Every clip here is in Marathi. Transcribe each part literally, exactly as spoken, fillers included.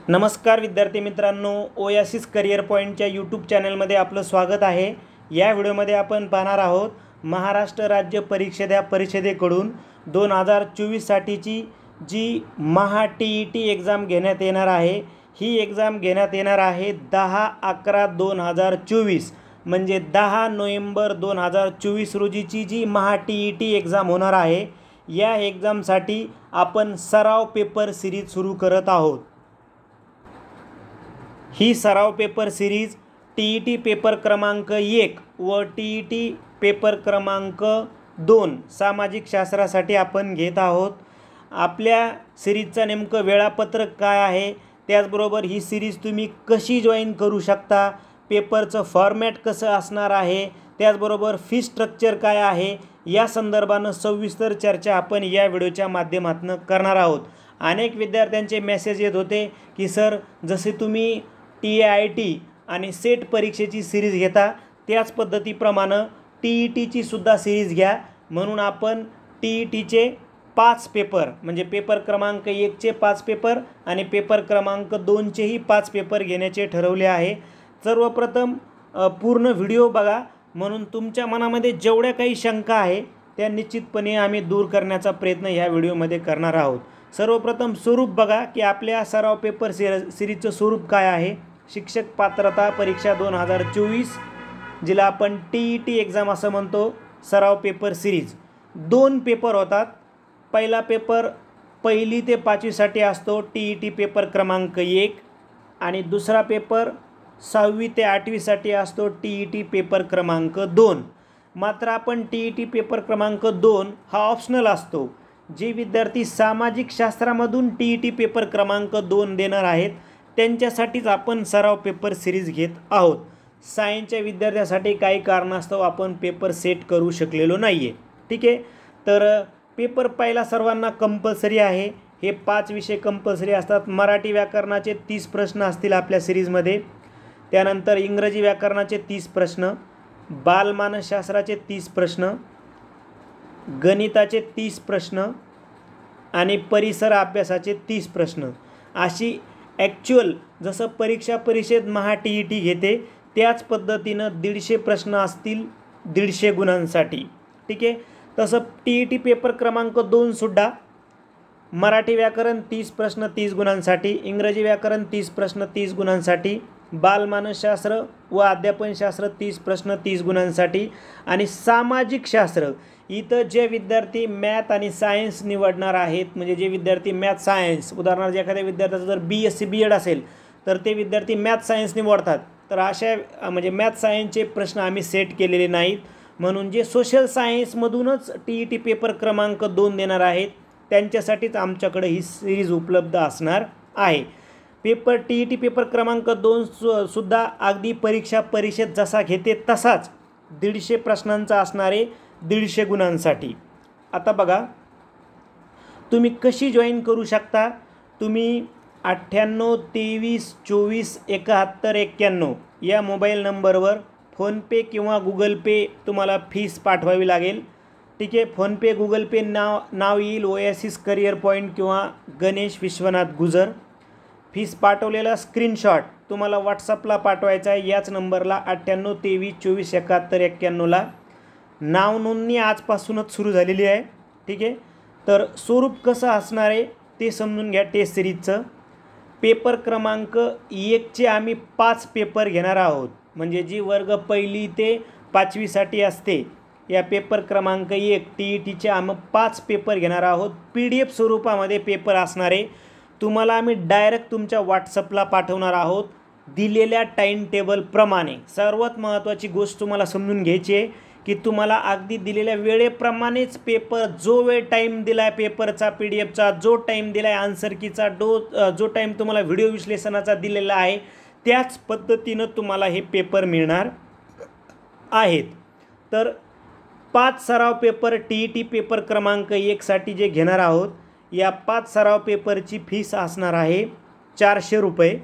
नमस्कार विद्यार्थी मित्रांनो, ओयासिस करियर पॉईंटच्या यूट्यूब चॅनलमध्ये आपलं स्वागत आहे। या व्हिडिओमध्ये आपण पाहणार आहोत महाराष्ट्र राज्य परीक्षा परिषदेकडून दोन हजार चोवीस साठीची जी Maha T E T exam घेण्यात येणार आहे। ही एक्झाम घेण्यात येणार आहे दहा अकरा दोन हजार चोवीस म्हणजे दहा नोव्हेंबर दोन हजार चोवीस रोजीची जी Maha T E T exam होणार आहे। या एक्झामसाठी आपण सराव पेपर सिरीज सुरू करत आहोत। ही सराव paper series T E T paper क्रमांक एक व टी ई टी पेपर क्रमांक दोन सामाजिक शास्त्रासाठी आपण घेत आहोत। आपल्या सिरीजचं नेमकं वेळापत्रक काय आहे, त्याचबरोबर ही सिरीज तुम्ही कशी जॉईन करू शकता, पेपरचं फॉर्मॅट कसं असणार आहे, त्याचबरोबर फी स्ट्रक्चर काय आहे, या संदर्भानं सविस्तर चर्चा आपण या व्हिडिओच्या माध्यमातून करणार आहोत। अनेक विद्यार्थ्यांचे मेसेज येत होते की सर, जसे तुम्ही टी ए आय टी आणि सेट परीक्षेची सिरीज घेता त्याच पद्धतीप्रमाणे टी ई टीची सुद्धा सिरीज घ्या। म्हणून आपण टी ई टीचे पाच पेपर म्हणजे पेपर क्रमांक एकचे पाच पेपर आणि पेपर क्रमांक दोनचेही पाच पेपर घेण्याचे ठरवले आहे। सर्वप्रथम पूर्ण व्हिडिओ बघा, म्हणून तुमच्या मनामध्ये जेवढ्या काही शंका आहे त्या निश्चितपणे आम्ही दूर करण्याचा प्रयत्न ह्या व्हिडिओमध्ये करणार आहोत। सर्वप्रथम स्वरूप बघा की आपल्या सराव पेपर सिरीजचं स्वरूप काय आहे। शिक्षक पात्रता परीक्षा दोन हजार चोवीस, जिला आपण टी ई टी एक्झाम असं म्हणतो, सराव पेपर सिरीज दोन पेपर होतात। पहिला पेपर पहिली ते पाचवीसाठी असतो टी ई टी पेपर क्रमांक एक आणि दुसरा पेपर सहावी ते आठवीसाठी असतो टी ई टी पेपर क्रमांक दोन। मात्र आपण टी ई टी पेपर क्रमांक दोन हा ऑप्शनल असतो। जे विद्यार्थी सामाजिक शास्त्रामधून टी ई टी पेपर क्रमांक दोन देणार आहेत त्यांच्यासाठीच आपण सराव पेपर सिरीज घेत आहोत। सायन्सच्या विद्यार्थ्यांसाठी काही कारणास्तव आपण पेपर सेट करू शकलेलो नाही आहे, ठीक आहे। तर पेपर पहिला सर्वांना कंपल्सरी आहे। हे पाच विषय कंपल्सरी असतात। मराठी व्याकरणाचे तीस प्रश्न असतील आपल्या सिरीजमध्ये, त्यानंतर इंग्रजी व्याकरणाचे तीस प्रश्न, बालमानसशास्त्राचे तीस प्रश्न, गणिताचे तीस प्रश्न आणि परिसर अभ्यासाचे तीस प्रश्न। अशी ॲक्च्युअल जसं परीक्षा परिषद महा टी ई टी घेते त्याच पद्धतीनं दीडशे प्रश्न असतील दीडशे गुणांसाठी, ठीक आहे। तसं टी ई टी पेपर क्रमांक दोनसुद्धा मराठी व्याकरण तीस प्रश्न तीस गुणांसाठी, इंग्रजी व्याकरण तीस प्रश्न तीस गुणांसाठी, बालमानसशास्त्र व अध्यापनशास्त्र तीस प्रश्न तीस गुणांसाठी आणि सामाजिक शास्त्र इथं जे विद्यार्थी मॅथ आणि सायन्स निवडणार आहेत, म्हणजे जे विद्यार्थी मॅथ सायन्स, उदाहरणार्थ एखाद्या विद्यार्थ्याचं जर B S C B Ed असेल तर ते विद्यार्थी मॅथ सायन्स निवडतात। तर अशा म्हणजे मॅथ सायन्सचे प्रश्न आम्ही सेट केलेले नाहीत, म्हणून जे सोशल सायन्समधूनच टी ई टी पेपर क्रमांक दोन देणार आहेत त्यांच्यासाठीच आमच्याकडे ही सिरीज उपलब्ध असणार आहे। Paper T E T paper क्रमांक दोन सु सुद्धा अगदी परीक्षा परिषद जसा घेते तसाच दीडशे प्रश्नांचा असणारे दीडशे गुणांसाठी। आता बघा तुम्ही कशी जॉईन करू शकता। तुम्ही अठ्ठ्याण्णव तेवीस चोवीस एकाहत्तर एक्क्याण्णव या मोबाईल नंबरवर फोनपे किंवा गुगल पे तुम्हाला फीस पाठवावी लागेल, ठीक आहे। फोनपे गुगल पे नाव नाव येईल ओयासिस करियर पॉईंट किंवा गणेश विश्वनाथ गुजर। फीस पाठवलेला स्क्रीनशॉट तुम्हाला व्हॉट्सअपला पाठवायचा आहे याच नंबरला अठ्ठ्याण्णव तेवीस चोवीस एकाहत्तर एक्क्याण्णवला। नाव नोंदणी आजपासूनच सुरू झालेली आहे, ठीक आहे। तर स्वरूप कसं असणार आहे ते समजून घ्या। टेस्ट सिरीजचं पेपर क्रमांक एकचे आम्ही पाच पेपर घेणार आहोत, म्हणजे जी वर्ग पहिली ते पाचवीसाठी असते या पेपर क्रमांक एक टी ई टीचे आम्ही पाच पेपर घेणार आहोत। पी डी एफ स्वरूपामध्ये पेपर असणारे तुम्हाला आम्ही डायरेक्ट तुमच्या व्हॉट्सअपला पाठवणार आहोत दिलेल्या टाईम टेबलप्रमाणे। सर्वात महत्त्वाची गोष्ट तुम्हाला समजून घ्यायची आहे की तुम्हाला अगदी दिलेल्या वेळेप्रमाणेच पेपर, जो वेळ टाईम दिला आहे पेपरचा पी डी एफचा, जो टाईम दिला आहे आन्सर कीचा, डो जो टाईम तुम्हाला व्हिडिओ विश्लेषणाचा दिलेला आहे त्याच पद्धतीनं तुम्हाला हे पेपर मिळणार आहेत। तर पाच सराव paper T E T paper क्रमांक एकसाठी जे घेणार आहोत या पाच सराव पेपरची फीस असणार आहे चारशे रुपये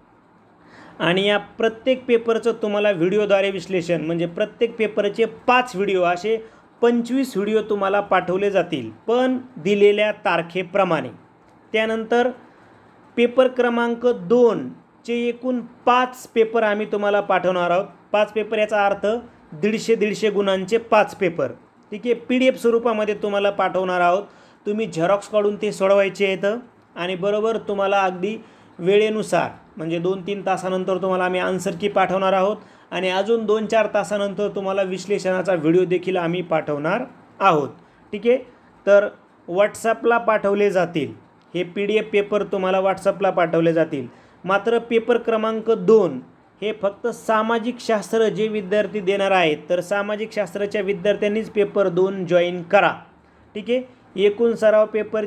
आणि या प्रत्येक पेपरचं तुम्हाला व्हिडिओद्वारे विश्लेषण, म्हणजे प्रत्येक पेपरचे पाच व्हिडिओ असे पंचवीस व्हिडिओ तुम्हाला पाठवले जातील पण दिलेल्या तारखेप्रमाणे। त्यानंतर पेपर क्रमांक दोनचे एकूण पाच पेपर आम्ही तुम्हाला पाठवणार आहोत. पाच पेपर याचा अर्थ दीडशे दीडशे गुणांचे पाच पेपर. ठीक आहे, पी डी एफ स्वरूपामध्ये तुम्हाला पाठवणार आहोत. तुम्ही झेरॉक्स काढून ते सोडवायचे आहेत आणि बरोबर तुम्हाला अगदी वेळेनुसार म्हणजे दोन तीन तासानंतर तुम्हाला आम्ही आन्सर की पाठवणार आहोत आणि अजून दोन चार तासानंतर तुम्हाला विश्लेषणाचा व्हिडिओ देखील आम्ही पाठवणार आहोत. ठीक आहे, तर व्हॉट्सॲपला पाठवले जातील हे पी डी एफ पेपर, तुम्हाला व्हॉट्सॲपला पाठवले जातील. मात्र पेपर क्रमांक दोन हे फक्त सामाजिक शास्त्र जे विद्यार्थी देणार आहेत तर सामाजिक शास्त्राच्या विद्यार्थ्यांनीच पेपर दोन जॉईन करा. ठीक आहे, एकूण सराव पेपर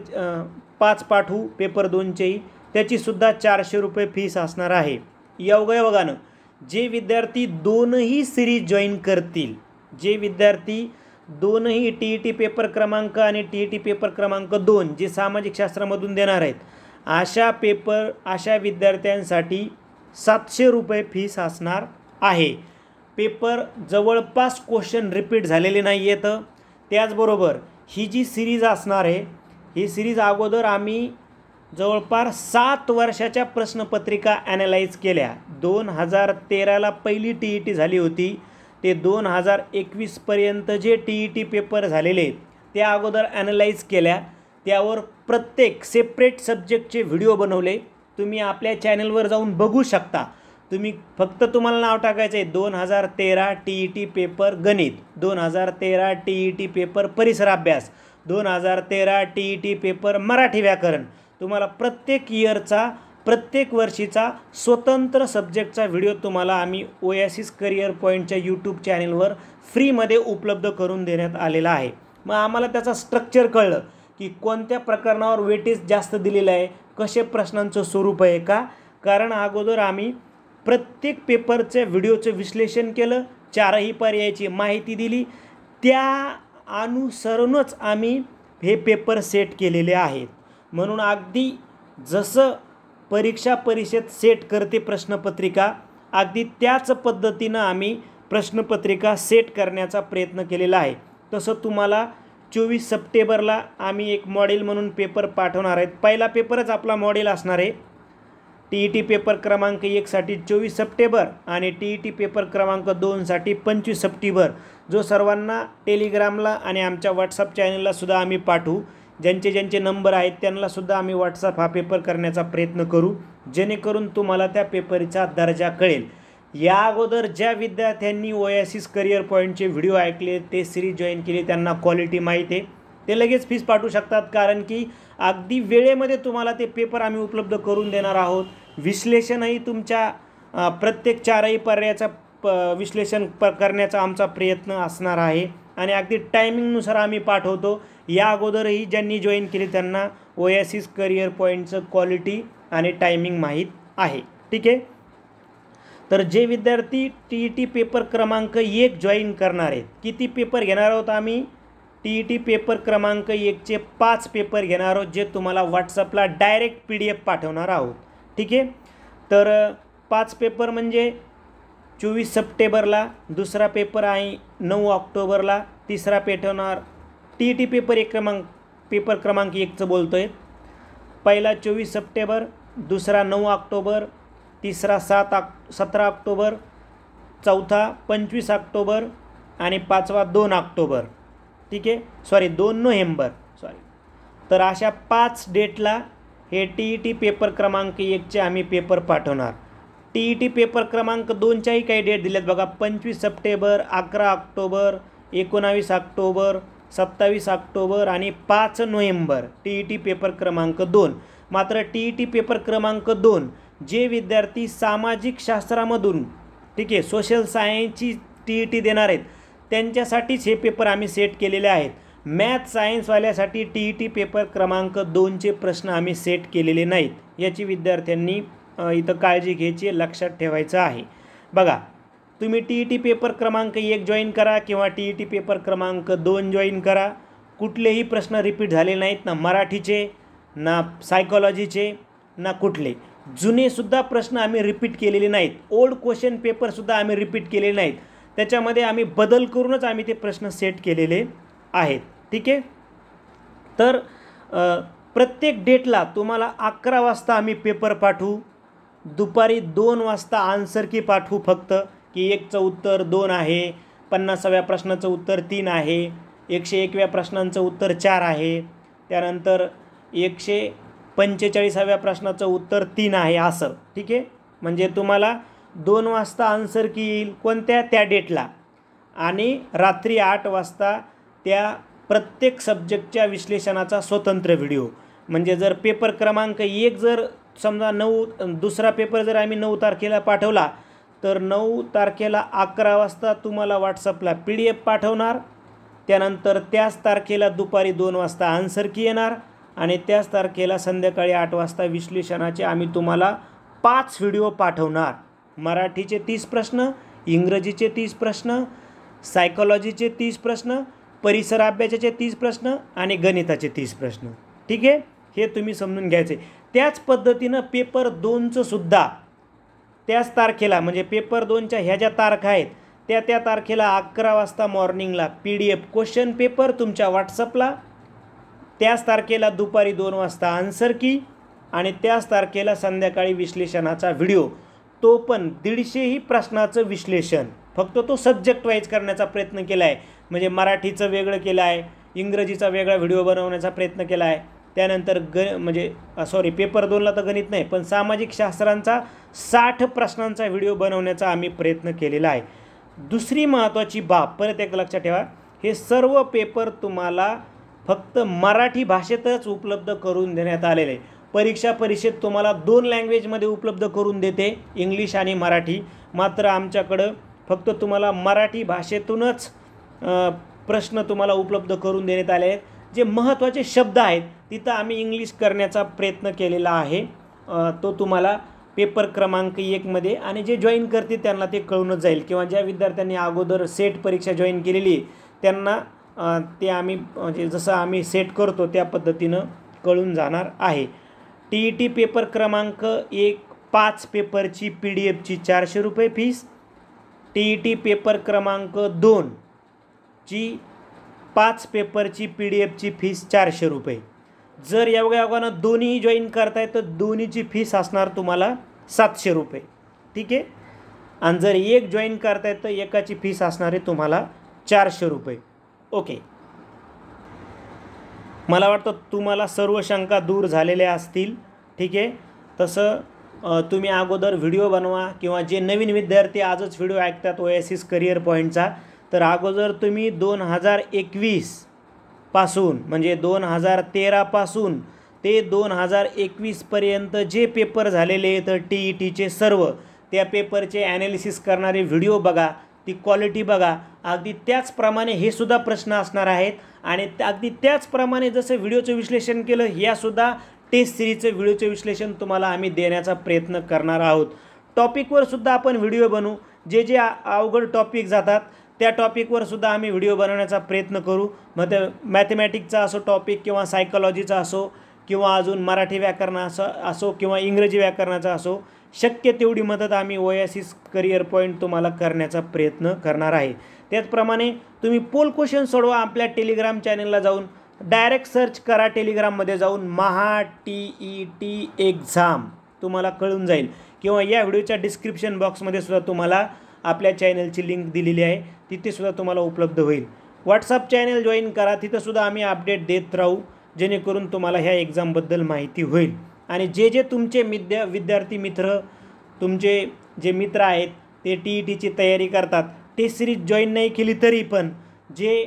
पाच पाठवू पेपर दोनचेही, त्याचीसुद्धा चारशे रुपये फीस असणार आहे. योगायोगानं जे विद्यार्थी दोनही सिरीज जॉईन करतील, जे विद्यार्थी दोनही टी ई टी पेपर क्रमांक आणि टी ई टी पेपर क्रमांक दोन जे सामाजिक शास्त्रामधून देणार आहेत अशा पेपर अशा विद्यार्थ्यांसाठी सातशे रुपये फीस असणार आहे. पेपर जवळपास क्वेश्चन रिपीट झालेले नाही आहेत. त्याचबरोबर ही जी सिरीज असणार आहे ही सिरीज अगोदर आम्ही जवळपास सात वर्षाच्या प्रश्नपत्रिका ॲनालाइज केल्या. दोन हजार तेराला पहिली टी ई टी झाली होती ते दोन हजार एकवीसपर्यंत जे टी ई टी पेपर झालेले त्या अगोदर ॲनालाइज केल्या. त्यावर प्रत्येक सेपरेट सब्जेक्टचे व्हिडिओ बनवले. तुम्ही आपल्या चॅनलवर जाऊन बघू शकता. तुम्ही फक्त तुम्हाला नाव टाकायचं आहे दोन हजार तेरा टी ई टी पेपर गणित, दोन हजार तेरा टी ई टी पेपर परिसर अभ्यास, दोन हजार तेरा T E T paper Marathi व्याकरण. तुम्हाला प्रत्येक इयरचा प्रत्येक वर्षीचा स्वतंत्र सब्जेक्टचा व्हिडिओ तुम्हाला आम्ही ओएसिस करिअर पॉईंटच्या यूट्यूब चॅनलवर फ्रीमध्ये उपलब्ध करून देण्यात आलेला आहे. मग आम्हाला त्याचा स्ट्रक्चर कळलं की कोणत्या प्रकरणावर वेटेज जास्त दिलेलं आहे, कसे प्रश्नांचं स्वरूप आहे का. कारण अगोदर आम्ही प्रत्येक पेपरच्या व्हिडिओचं विश्लेषण केलं, चारही पर्यायाची माहिती दिली, त्या अनुसरूनच आम्ही हे पेपर सेट केलेले आहेत. म्हणून अगदी जसं परीक्षा परिषद सेट करते प्रश्नपत्रिका अगदी त्याच पद्धतीनं आम्ही प्रश्नपत्रिका सेट करण्याचा प्रयत्न केलेला आहे. तसं तुम्हाला चोवीस सप्टेंबरला आम्ही एक मॉडेल म्हणून पेपर पाठवणार आहेत. पहिला पेपरच आपला मॉडेल असणार आहे. टी ई टी पेपर क्रमांक एकसाठी चोवीस सप्टेंबर आणि टी ई टी पेपर क्रमांक दोनसाठी पंचवीस सप्टेंबर, जो सर्वांना टेलिग्रामला आणि आमच्या व्हॉट्सअप चॅनललासुद्धा आम्ही पाठवू. ज्यांचे ज्यांचे नंबर आहेत त्यांनासुद्धा आम्ही व्हॉट्सअप हा पेपर करण्याचा प्रयत्न करू जेणेकरून तुम्हाला त्या पेपरचा दर्जा कळेल. या अगोदर ज्या विद्यार्थ्यांनी ओएसिस करिअर पॉईंटचे व्हिडिओ ऐकले, ते सिरीज जॉईन केली, त्यांना क्वालिटी माहीत आहे, ते लगेच फीस पाठवू शकतात. कारण की अगदी वेळेमध्ये तुम्हाला ते पेपर आम्ही उपलब्ध करून देणार आहोत. विश्लेषणही तुमच्या प्रत्येक चारही पर्यायाचा प विश्लेषण प करण्याचा आमचा प्रयत्न असणार आहे आणि अगदी टायमिंगनुसार आम्ही पाठवतो. या अगोदरही ज्यांनी जॉईन केले त्यांना ओएसिस करिअर पॉईंटचं क्वालिटी आणि टायमिंग माहीत आहे. ठीक आहे, तर जे विद्यार्थी टी ई टी पेपर क्रमांक एक जॉईन करणार आहेत, किती पेपर घेणार आहोत आम्ही? टी ई टी पेपर क्रमांक एकचे पाच पेपर घेणार आहोत जे तुम्हाला व्हॉट्सअपला डायरेक्ट पी डी एफ पाठवणार आहोत. ठीक आहे, तर पाच पेपर म्हणजे चोवीस सप्टेंबरला, दुसरा पेपर आहे नऊ ऑक्टोबरला, तिसरा पेटवणार टी ई टी पेपर एक क्रमांक पेपर क्रमांक एकचं बोलतो आहे. पहिला चोवीस सप्टेंबर, दुसरा नऊ ऑक्टोबर, तिसरा सात ऑक् सतरा ऑक्टोबर, चौथा पंचवीस ऑक्टोबर आणि पाचवा दोन ऑक्टोबर. ठीक आहे, सॉरी दोन नोव्हेंबर सॉरी. तर अशा पाच डेटला हे टी ई टी पेपर क्रमांक एकचे आम्ही पेपर पाठवणार. टी ई टी पेपर क्रमांक दोनच्याही काही डेट दिल्यात बघा. पंचवीस सप्टेंबर, अकरा ऑक्टोबर, एकोणावीस ऑक्टोबर, सत्तावीस ऑक्टोबर आणि पाच November T E T paper क्रमांक दोन. मात्र टी ई टी पेपर क्रमांक दोन जे विद्यार्थी सामाजिक शास्त्रामधून ठीक आहे सोशल सायन्सची टी ई टी देणार आहेत त्यांच्यासाठीच हे पेपर आम्ही सेट केलेले आहेत. मॅथ सायन्सवाल्यासाठी टी ई टी पेपर क्रमांक दोनचे प्रश्न आम्ही सेट केलेले नाहीत. याची विद्यार्थ्यांनी इथं काळजी घ्यायची, लक्षात ठेवायचं आहे. बघा, तुम्ही टी ई टी पेपर क्रमांक एक जॉईन करा किंवा टी ई टी पेपर क्रमांक दोन जॉईन करा. कुठलेही प्रश्न रिपीट झाले नाहीत, ना मराठीचे ना सायकॉलॉजीचे ना कुठले. जुनेसुद्धा प्रश्न आम्ही रिपीट केलेले नाहीत. ओल्ड क्वेश्चन पेपरसुद्धा आम्ही रिपीट केलेले नाहीत. त्याच्यामध्ये आम्ही बदल करूनच आम्ही ते प्रश्न सेट केलेले आहेत. ठीक आहे, तर प्रत्येक डेटला तुम्हाला अकरा वाजता आम्ही पेपर पाठवू, दुपारी दोन वाजता आन्सर की पाठवू फक्त, की एकचं उत्तर दोन आहे, पन्नासाव्या प्रश्नाचं उत्तर तीन आहे, एकशे एकव्या प्रश्नांचं उत्तर चार आहे, त्यानंतर एकशे पंचेचाळीसाव्या प्रश्नाचं उत्तर तीन आहे असं. ठीक आहे, म्हणजे तुम्हाला दोन वाजता आन्सर की येईल कोणत्या त्या डेटला, आणि रात्री आठ वाजता त्या प्रत्येक सब्जेक्टच्या विश्लेषणाचा स्वतंत्र व्हिडिओ. म्हणजे जर पेपर क्रमांक एक जर समजा नऊ दुसरा पेपर जर आम्ही नऊ तारखेला पाठवला तर नऊ तारखेला अकरा वाजता तुम्हाला व्हॉट्सअपला पी डी एफ पाठवणार, त्यानंतर त्याच तारखेला दुपारी दोन वाजता आन्सर की येणार, आणि त्याच तारखेला संध्याकाळी आठ वाजता विश्लेषणाचे आम्ही तुम्हाला पाच व्हिडिओ पाठवणार. मराठीचे तीस प्रश्न, इंग्रजीचे तीस प्रश्न, सायकोलॉजीचे तीस प्रश्न, परिसर अभ्यासाचे तीस प्रश्न आणि गणिताचे तीस प्रश्न. ठीक आहे, हे तुम्ही समजून घ्यायचे. त्याच पद्धतीनं पेपर दोनचं सुद्धा त्याच तारखेला, म्हणजे पेपर दोनच्या ह्या ज्या तारखा आहेत त्या त्या तारखेला अकरा वाजता मॉर्निंगला P D F question paper तुमच्या व्हॉट्सअपला, त्याच तारखेला दुपारी दोन वाजता आन्सर की, आणि त्याच तारखेला संध्याकाळी विश्लेषणाचा व्हिडिओ. तो पण दीडशेही प्रश्नाचं विश्लेषण, फक्त तो सब्जेक्ट वाईज करण्याचा प्रयत्न केला आहे. म्हणजे मराठीचं वेगळं केलं आहे, इंग्रजीचा वेगळा व्हिडिओ बनवण्याचा प्रयत्न केला आहे, त्यानंतर ग म्हणजे सॉरी पेपर दोनला तर गणित नाही पण सामाजिक शास्त्रांचा साठ प्रश्नांचा व्हिडिओ बनवण्याचा आम्ही प्रयत्न केलेला आहे. दुसरी महत्त्वाची बाब परत एक लक्षात ठेवा, हे सर्व पेपर तुम्हाला फक्त मराठी भाषेतच उपलब्ध करून देण्यात आलेले आहे. परीक्षा परिषद तुम्हाला दोन लँग्वेजमध्ये उपलब्ध करून देते, इंग्लिश आणि मराठी. मात्र आमच्याकडं फक्त तुम्हाला मराठी भाषेतूनच प्रश्न तुम्हाला उपलब्ध करून देण्यात आले आहेत. जे महत्त्वाचे शब्द आहेत तिथं आम्ही इंग्लिश करण्याचा प्रयत्न केलेला आहे, तो तुम्हाला पेपर क्रमांक एकमध्ये, आणि जे जॉईन करतील त्यांना ते कळूनच जाईल, किंवा ज्या विद्यार्थ्यांनी अगोदर सेट परीक्षा जॉईन केलेली आहे त्यांना ते आम्ही म्हणजे जसं आम्ही सेट करतो त्या पद्धतीनं कळून जाणार आहे. टी ई टी पेपर क्रमांक एक पाच पेपरची पी डी एफची चारशे रुपये fees, T E T paper क्रमांक दोन ची पाच पेपरची पी डी एफची फीस चारशे रुपये. जर योगायोगानं दोन्ही जॉईन करताय तर दोन्हीची फीस असणार तुम्हाला सातशे रुपये. ठीक आहे, आणि जर एक जॉईन करताय तर एकाची फीस असणार आहे तुम्हाला चारशे रुपये. ओके, मला वाटतं तुम्हाला सर्व शंका दूर झालेल्या असतील. ठीक आहे, तसं तुम्ही अगोदर व्हिडिओ बनवा, किंवा जे नवीन विद्यार्थी आजच व्हिडिओ ऐकतात ओएसिस करिअर पॉईंटचा, तर अगोदर तुम्ही दोन हजार एकवीस पासून म्हणजे दोन हजार तेरापासून ते दोन हजार एकवीसपर्यंत जे पेपर झालेले आहेत टी ई टीचे सर्व, त्या पेपरचे ॲनालिसिस करणारे व्हिडिओ बघा, ती क्वालिटी बघा. अगदी त्याचप्रमाणे हे सुद्धा प्रश्न असणार आहेत, आणि अगदी त्याचप्रमाणे जसं व्हिडिओचं विश्लेषण केलं यासुद्धा टेस्ट सिरीजचं व्हिडिओचं विश्लेषण तुम्हाला आम्ही देण्याचा प्रयत्न करणार आहोत. टॉपिकवर सुद्धा आपण व्हिडिओ बनवू, जे जे अवघड टॉपिक जातात त्या टॉपिकवर सुद्धा आम्ही व्हिडिओ बनवण्याचा प्रयत्न करू. मग ते मॅथमॅटिक्सचा असो टॉपिक, किंवा सायकोलॉजीचा असो, किंवा अजून मराठी व्याकरणाचा असो, किंवा इंग्रजी व्याकरणाचा असो, शक्य तेवढी मदत आम्ही ओएसिस करिअर पॉईंट तुम्हाला करण्याचा प्रयत्न करणार आहे. त्याचप्रमाणे तुम्ही पोल क्वेश्चन सोडवा आपल्या टेलिग्राम चॅनलला जाऊन, डायरेक्ट सर्च करा टेलिग्राममध्ये जाऊन Maha T E T exam, तुम्हाला कळून जाईल. किंवा या व्हिडिओच्या डिस्क्रिप्शन बॉक्समध्ये सुद्धा तुम्हाला आपल्या चॅनलची लिंक दिलेली आहे, तिथे सुद्धा तुम्हाला उपलब्ध होईल. व्हॉट्सअप चॅनल जॉईन करा, तिथं सुद्धा आम्ही अपडेट देत राहू, जेणेकरून तुम्हाला ह्या एक्झामबद्दल माहिती होईल. आणि जे जे तुमचे विद्या विद्यार्थी मित्र तुमचे जे मित्र आहेत ते टी ई टीची तयारी करतात, टेस्ट सिरीज जॉईन नाही केली तरी पण जे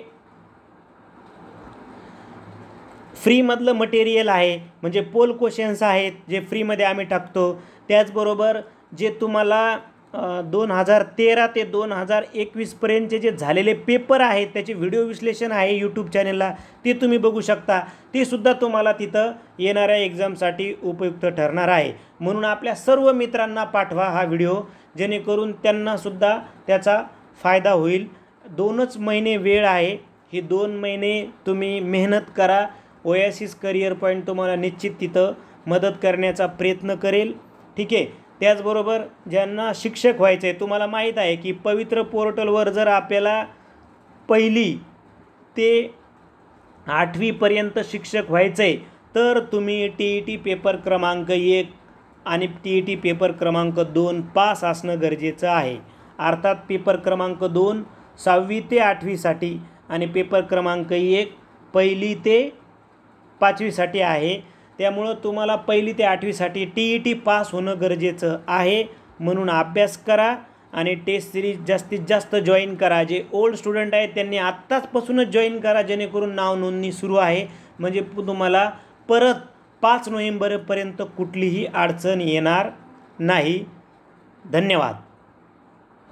फ्रीमधलं मटेरियल आहे, म्हणजे पोल क्वेश्चन्स आहेत जे फ्रीमध्ये आम्ही टाकतो, त्याचबरोबर जे तुम्हाला दोन हजार तेरा ते दोन हजार एकवीसपर्यंतचे जे झालेले पेपर आहेत त्याचे व्हिडिओ विश्लेषण आहे यूट्यूब चॅनलला, ते तुम्ही बघू शकता. ते सुद्धा तुम्हाला तिथं येणाऱ्या एक्झामसाठी उपयुक्त ठरणार आहे. म्हणून आपल्या सर्व मित्रांना पाठवा हा व्हिडिओ, जेणेकरून त्यांनासुद्धा त्याचा फायदा होईल. दोनच महिने वेळ आहे, हे दोन महिने तुम्ही मेहनत करा. ओएसिस करिअर पॉईंट तुम्हाला निश्चित तिथं मदत करण्याचा प्रयत्न करेल. ठीक आहे, त्याचबरोबर ज्यांना शिक्षक व्हायचं आहे, तुम्हाला माहीत आहे की पवित्र पोर्टलवर जर आपल्याला पहिली ते आठवीपर्यंत शिक्षक व्हायचं आहे तर तुम्ही टी ई टी पेपर क्रमांक एक आणि टी ई टी पेपर क्रमांक दोन पास असणं गरजेचं आहे. अर्थात पेपर क्रमांक दोन सहावी ते आठवीसाठी आणि पेपर क्रमांक एक पहिली ते पाचवीसाठी आहे. त्यामुळं तुम्हाला पहिली ते आठवीसाठी टी ई टी पास होणं गरजेचं आहे. म्हणून अभ्यास करा आणि टेस्ट सिरीज जास्तीत जास्त जॉईन करा. जे ओल्ड स्टुडंट आहेत त्यांनी आत्ताचपासूनच जॉईन करा, जेणेकरून नाव नोंदणी सुरू आहे. म्हणजे तुम्हाला परत पाच नोव्हेंबरपर्यंत कुठलीही अडचण येणार नाही. धन्यवाद.